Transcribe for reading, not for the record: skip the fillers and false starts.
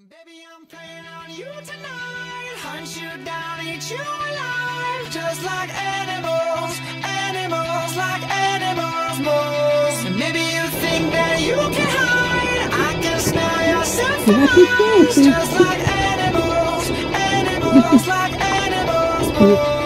Baby, I'm playing on you tonight. Hunt you down, eat you alive. Just like animals, animals, like animals, moles. And maybe you think that you can hide. I can smell your sacrifice. Just like animals, animals, like animals, moles.